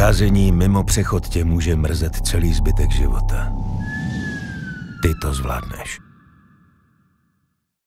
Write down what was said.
Zacházení mimo přechod tě může mrzet celý zbytek života. Ty to zvládneš.